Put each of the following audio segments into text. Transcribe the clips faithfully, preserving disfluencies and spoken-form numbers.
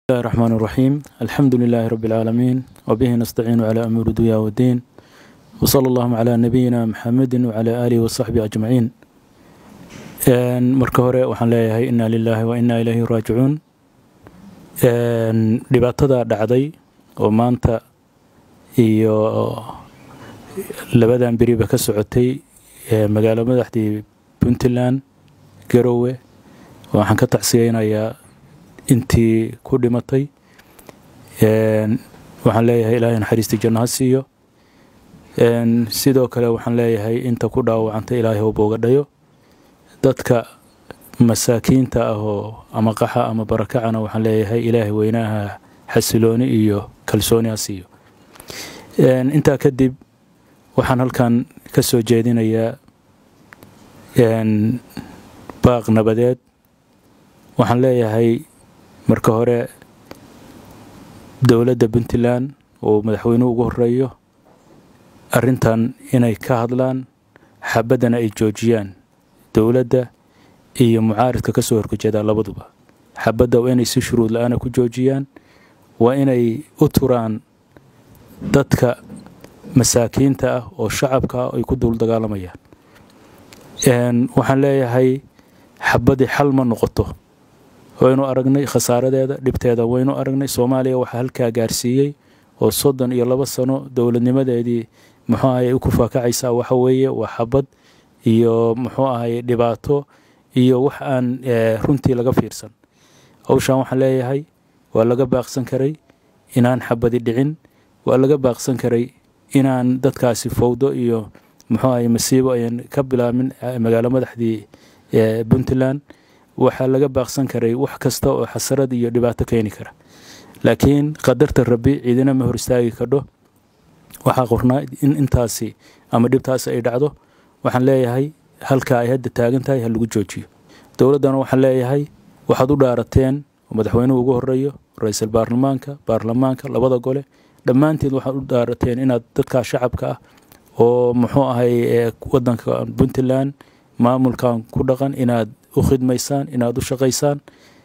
الله الرحمن الرحيم. الحمد لله رب العالمين وبه نستعين على أمور الدنيا والدين وصلى الله على نبينا محمد وعلى آله وصحبه أجمعين. marka hore waxaan leeyahay inna lillahi wa inna ilayhi raaji'uun. dhibaatada dhacday oo maanta iyo labadan biriba ka socotay magaalada madaxdii Puntland Garowe waxaan ka tacsiyeynayaa intii ku dhimatay. waxaan leeyahay ilaahay naxariista janno ha siiyo. sidoo kale waxaan leeyahay inta ku dhaawacantay ilaahay oo booga dhayo. dadka masaakiinta ah oo ama qaxa ama barakacana waxaan leeyahay ilaahay weynaha xasilooni iyo kalsooni ha siiyo. intaa kadib waxaan halkan ka soo jeedinayaa baaq nabadeed. waxaan leeyahay marka hore dowladda Puntland oo madaxweynuhu ugu horeeyo arrintan inay ka hadlaan xabadana ay joojiyaan. dowladda iyo mucaaradka ka soo horjeeda labaduba xabadda waa inay si shuruud la'aan ku joojiyaan. waa inay u turaan dadka masaakiinta ah oo shacabka ay ku dul dagaalamayaan. waxaan leeyahay xabadii xal ma noqoto. waynu aragnay khasaaradeeda dhibteeda waynu aragnay. Soomaaliya waxa halka gaarsiiyay oo soddon iyo laba sano dowladnimadeedii muxuu ahaayay ku faakacaysa waxa weeye waa xabad iyo muxuu ahaayay dhibaato iyo wax aan runtii laga fiirsan. hawshan waxaan leeyahay waa laga baaqsan karay inaan xabadi dhicin. waa laga baaqsan karay inaan dadkaasi fowdo iyo muxuu ahaayay masiibo ayaan ka bilaamin magaalada madaxdii Puntland. waxaa laga baaqsan karay wax kasta oo xasarad iyo dhibaato keeni kara. laakiin qadarta rabbi ciidina ma hor istaagi karo. waxaa qornaa in intaasi ama dhibtaasi ay dhacdo. waxaan leeyahay halka ay hadda taagan tahay ha lagu joojiyo. dowladana waxaan leeyahay waxaad u dhaarateen madaxweynuhu ugu horeeyo ra'iisul baarlamaanka baarlamaanka labada gole dhammaanteed waxaad u dhaarateen inaad dadka shacabka ah oo muxuu ahay wadanka Puntland maamulkan ku dhaqan inaad u khidmaysaan inaad u shaqaysaan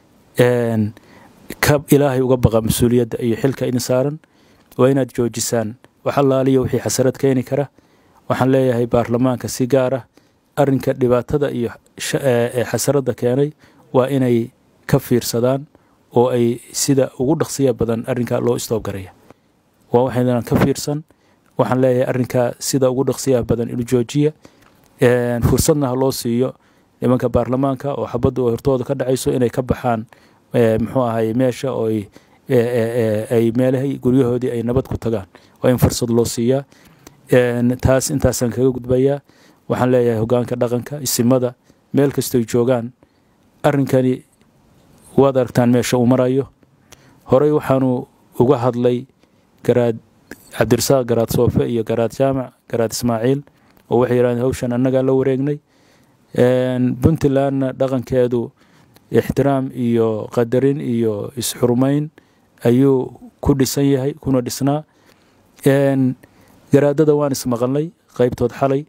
kab ilaahay uga baqa mas'uuliyadda iyo xilka idin saaran. waa inaad joojisaan wax allaaliyo wixii xasarad keeni kara. waxaan leeyahay baarlamaanka si gaar ah arrinka dhibaatada iyo xasaradda keenay waa inay ka fiirsadaan oo ay sida ugu dhaqsiya badan arrinka loo istoob garaya. waa waxayna ka fiirsan. waxaan leeyahay arrinka sida ugu dhaqsiya badan inuu joojiyo. fursadna loo siiyo nimanka baarlamaanka oo xabaddu hortooda ka dhacayso inay ka baxaan muxuu ahaay meesha oo ay meelahay guryahoodii ay nabad ku tagaan. waa in fursad loo siiyaa. taas intaasan kaga gudbayaa. waxaan leeyahay hoggaanka dhaqanka isimada meel kastoo joogaan arrinkani waad aragtaan meesha uu marayo. horey waxaanu uga hadlay garaad cabdirasaaq garaad soofe iyo garaad jaamac garaad ismaaciil oo waxay yiraahdeen hawshan annaga la wareegnay. Puntland dhaqankeedu ixtiraam iyo qadarin iyo isxurmayn ayuu ku dhisan yahay kuna dhisnaa. garaadada waan ismaqalnay qaybtood xalay.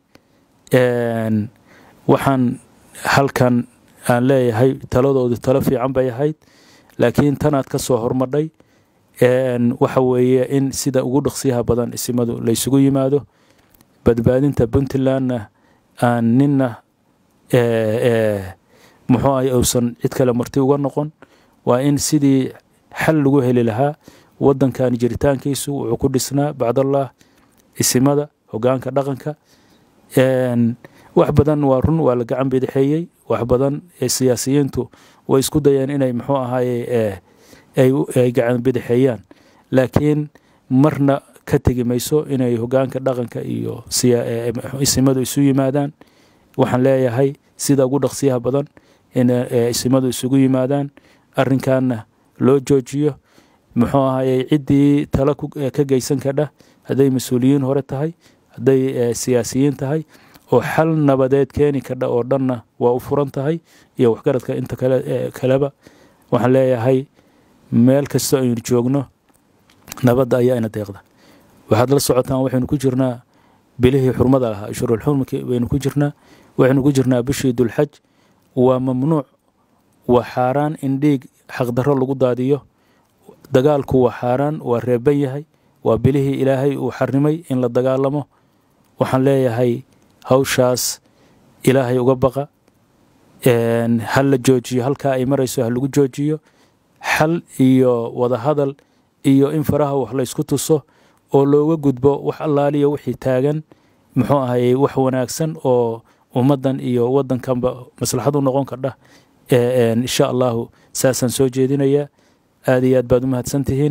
waxaan halkan aan leeyahay taladoodu talo fiican bay ahayd laakiin tanaad ka soo hormadhay. waxa weeye in sida ugu dhaqsiyaha badan isimadu la isugu yimaado. badbaadinta Puntlandna aan ninna muxuu ay uusan cid kale marti uga noqon. waa in sidii xal lagu heli lahaa wadankan jiritaankiisu wuxuu ku dhisnaa bacdallah isimada hoggaanka dhaqanka. wax badan waa run waa la gacan bidixeeyay. wax badan siyaasiyiintu way isku dayeen inay muxuu ahaayay ay gacan bidixeeyaan laakiin marna ka tagi mayso inay hoggaanka dhaqanka iyo isimadu isu yimaadaan. waxaan leeyahay sida ugu dhaqsiyaha badan in isimadu isugu yimaadaan arrinkaana loo joojiyo. muxuu ahaayay ciddii talo ka geysan kadha hadday mas'uuliyiin hore tahay hadday siyaasiyiin tahay oo xal nabadeed keeni kadha oo dhanna waa u furan tahay iyo waxgaradka inta kale kaleba. waxaan leeyahay meel kasta aynu joogno nabadda ayaa ina deeqda. waxaad la socotaan waxaynu ku jirnaa bilihii xurmada lahaa ashurul xurmki waynu ku jirnaa. waxaynu ku jirnaa bishii dulxaj. waa mamnuuc waa xaaraan in dhiig xaq darro lagu daadiyo dagaalku waa xaaraan waa reeban yahay waa bilihii ilaahay uu xarrimay in la dagaalamo waxaan leeyahay hawshaas ilaahay uga baqa hal la joojiyo halkaa ay marayso ha lagu joojiyo xal iyo wada hadal iyo in faraha wax la isku tuso oo looga gudbo wax allaaliya wixii taagan muxuu ahaayey wax wanaagsan oo ummaddan iyo waddankanba maslaxad u noqon kardha insha allahu saasaan soo jeedinayaa aad iyo aad baad u mahadsantihiin